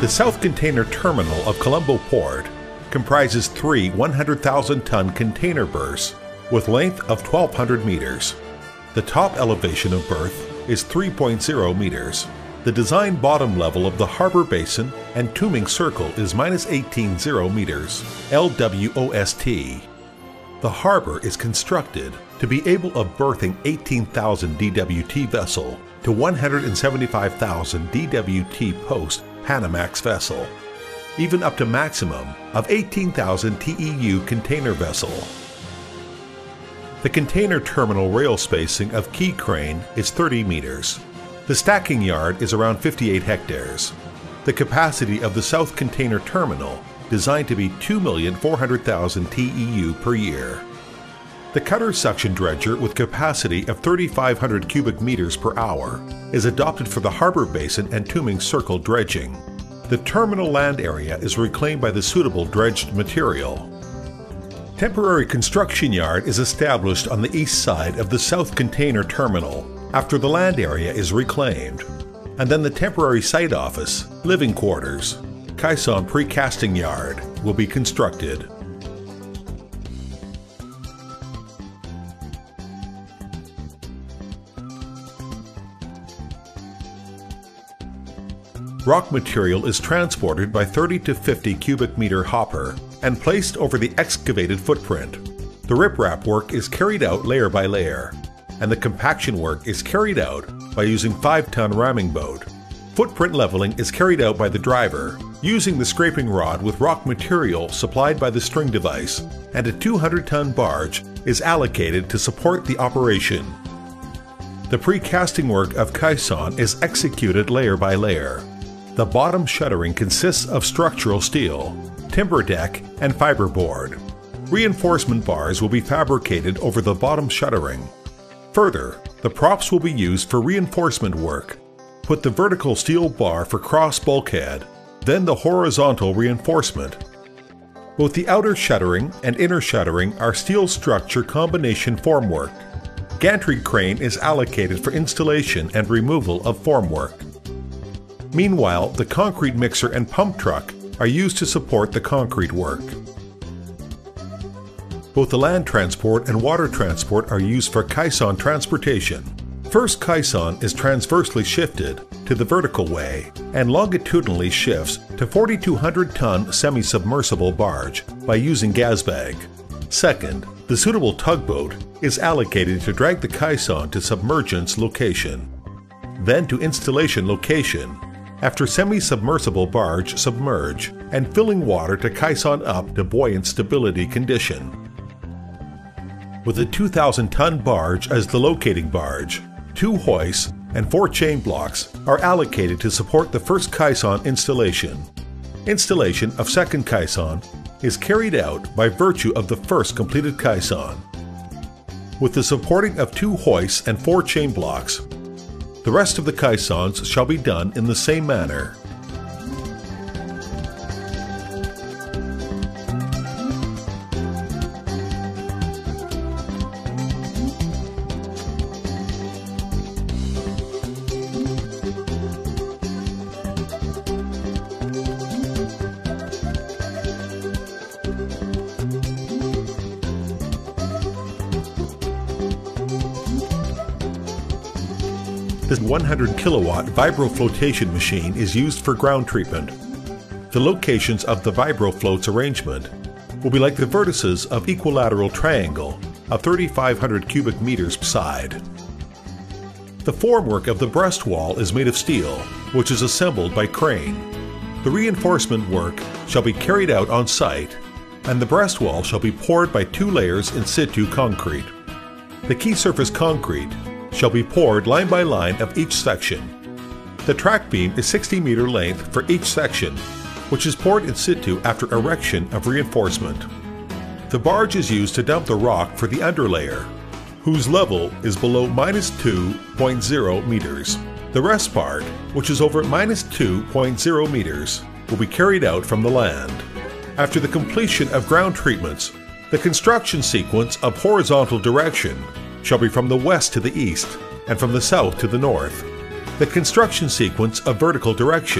The South Container Terminal of Colombo Port comprises 3 100,000-ton container berths with length of 1,200 meters. The top elevation of berth is 3.0 meters. The design bottom level of the harbor basin and Tooming Circle is -18.0 meters, LWOST. The harbor is constructed to be able of berthing 18,000 DWT vessel to 175,000 DWT post Panamax vessel, even up to maximum of 18,000 TEU container vessel. The container terminal rail spacing of quay crane is 30 meters. The stacking yard is around 58 hectares. The capacity of the South Container Terminal designed to be 2,400,000 TEU per year. The cutter suction dredger with capacity of 3,500 cubic meters per hour is adopted for the harbor basin and Tooming Circle dredging. The terminal land area is reclaimed by the suitable dredged material. Temporary construction yard is established on the east side of the South Container Terminal after the land area is reclaimed, and then the temporary site office, living quarters, caisson precasting yard will be constructed. Rock material is transported by 30 to 50 cubic meter hopper and placed over the excavated footprint. The riprap work is carried out layer by layer, and the compaction work is carried out by using 5-ton ramming boat. Footprint leveling is carried out by the driver, using the scraping rod with rock material supplied by the string device, and a 200-ton barge is allocated to support the operation. The precasting work of caisson is executed layer by layer. The bottom shuttering consists of structural steel, timber deck, and fiberboard. Reinforcement bars will be fabricated over the bottom shuttering. Further, the props will be used for reinforcement work. Put the vertical steel bar for cross bulkhead, then the horizontal reinforcement. Both the outer shuttering and inner shuttering are steel structure combination formwork. Gantry crane is allocated for installation and removal of formwork. Meanwhile, the concrete mixer and pump truck are used to support the concrete work. Both the land transport and water transport are used for caisson transportation. First caisson is transversely shifted to the vertical way and longitudinally shifts to 4,200-ton semi-submersible barge by using gas bag. Second, the suitable tugboat is allocated to drag the caisson to submergence location, then to installation location, after semi-submersible barge submerge and filling water to caisson up to buoyant stability condition. With a 2,000-ton barge as the locating barge, 2 hoists and 4 chain blocks are allocated to support the first caisson installation. Installation of second caisson is carried out by virtue of the first completed caisson. With the supporting of 2 hoists and 4 chain blocks, the rest of the caissons shall be done in the same manner. This 100 kilowatt vibro flotation machine is used for ground treatment. The locations of the vibro floats arrangement will be like the vertices of equilateral triangle of 3,500 cubic meters side. The formwork of the breast wall is made of steel, which is assembled by crane. The reinforcement work shall be carried out on site, and the breast wall shall be poured by 2 layers in situ concrete. The key surface concrete shall be poured line by line of each section. The track beam is 60-meter length for each section, which is poured in situ after erection of reinforcement. The barge is used to dump the rock for the underlayer, whose level is below -2.0 meters. The rest part, which is over -2.0 meters, will be carried out from the land. After the completion of ground treatments, the construction sequence of horizontal direction shall be from the west to the east and from the south to the north. The construction sequence of vertical direction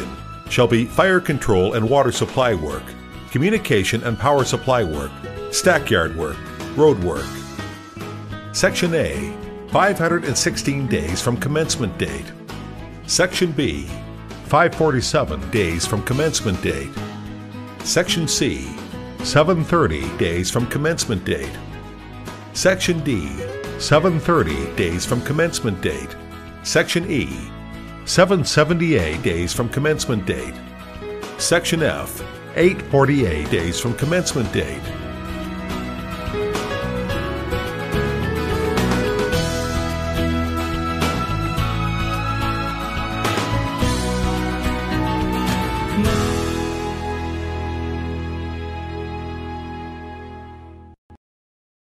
shall be fire control and water supply work, communication and power supply work, stackyard work, road work. Section A, 516 days from commencement date. Section B, 547 days from commencement date. Section C, 730 days from commencement date. Section D, 730 days from commencement date. Section E, 778 days from commencement date. Section F, 848 days from commencement date.